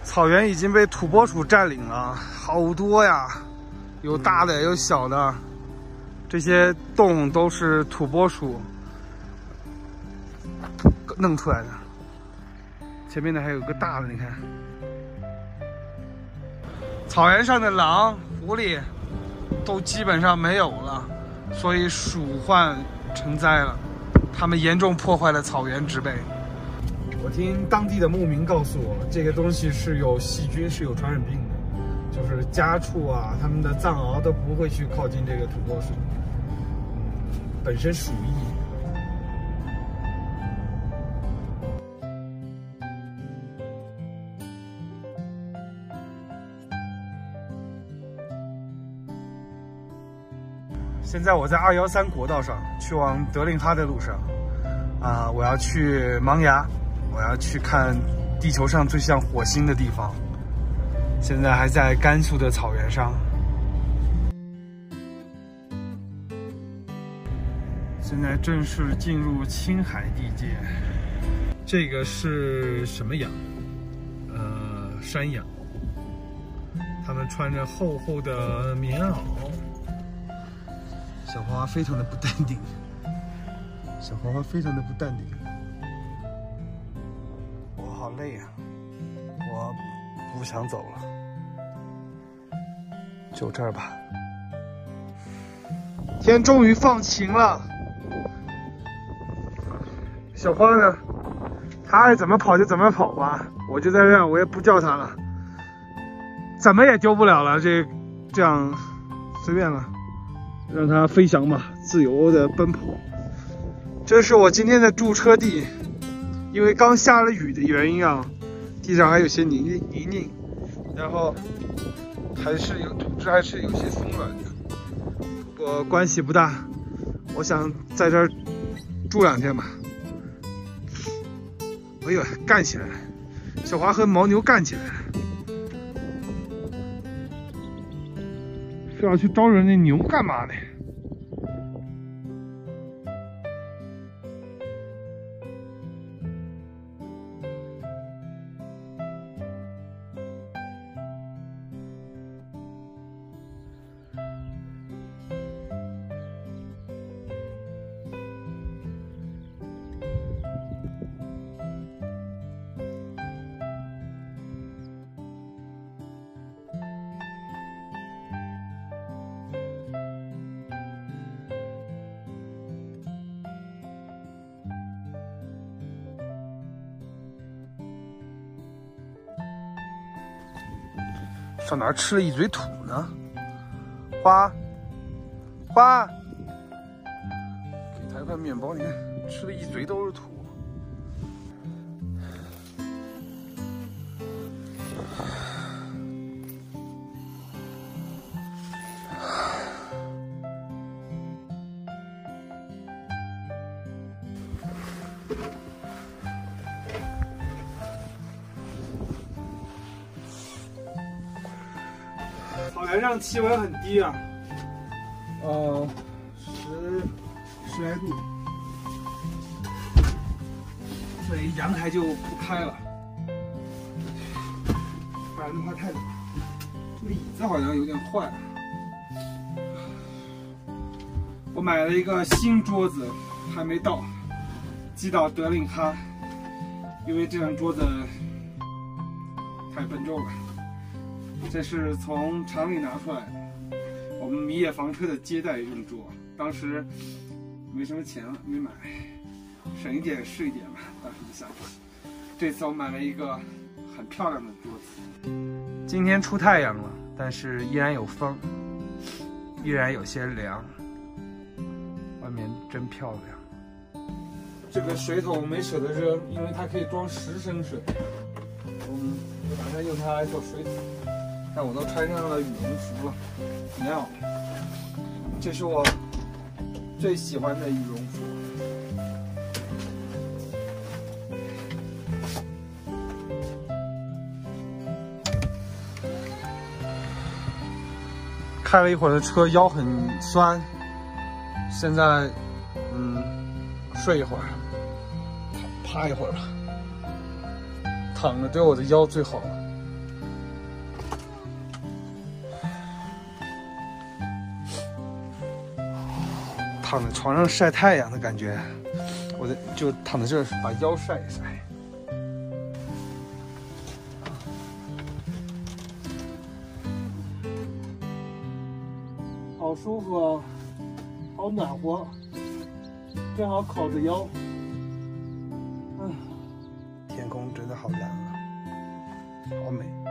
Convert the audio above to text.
草原已经被土拨鼠占领了，好多呀，有大的有小的，这些洞都是土拨鼠弄出来的。前面的还有个大的，你看。草原上的狼、狐狸都基本上没有了，所以鼠患成灾了，它们严重破坏了草原植被。我听当地的牧民告诉我，这个东西是有细菌，是有传染病的，就是家畜啊，他们的藏獒都不会去靠近这个土拨鼠，本身鼠疫。现在我在213国道上，去往德令哈的路上，我要去芒崖，我要去看地球上最像火星的地方。现在还在甘肃的草原上。现在正式进入青海地界。这个是什么羊？山羊。它们穿着厚厚的棉袄。小花花非常的不淡定，小花花非常的不淡定。我好累啊，我不想走了，就这儿吧。天终于放晴了，小花呢？它爱怎么跑就怎么跑吧，我就在这儿，我也不叫它了，怎么也丢不了了，这样随便了。让它飞翔吧，自由的奔跑。这是我今天的驻车地，因为刚下了雨的原因啊，地上还有些泥泞，然后还是有土质，还是有些松软的。不过关系不大，我想在这儿住2天吧。哎呦，干起来了！小华和牦牛干起来了。是要去招惹那牛干嘛呢？上哪儿吃了一嘴土呢？花，给他一块面包，你看吃了一嘴都是土。草原上气温很低啊，10来度，所以阳台就不开了，不然的话太冷。这个椅子好像有点坏了，我买了一个新桌子，还没到，寄到德令哈，因为这张桌子太笨重了。这是从厂里拿出来的，我们米野房车的接待用桌，当时没什么钱了，没买，省一点是一点吧，当时就想法。这次我买了一个很漂亮的桌子。今天出太阳了，但是依然有风，依然有些凉，外面真漂亮。这个水桶没舍得扔，因为它可以装10升水，我打算用它来做水桶。但我都穿上了羽绒服了，棉袄。这是我最喜欢的羽绒服。开了一会儿的车，腰很酸，现在睡一会儿，趴一会儿吧，躺着对我的腰最好了。 躺在床上晒太阳的感觉，我就躺在这儿把腰晒一晒。好舒服啊，好暖和，正好烤着腰。天空真的好蓝啊，好美。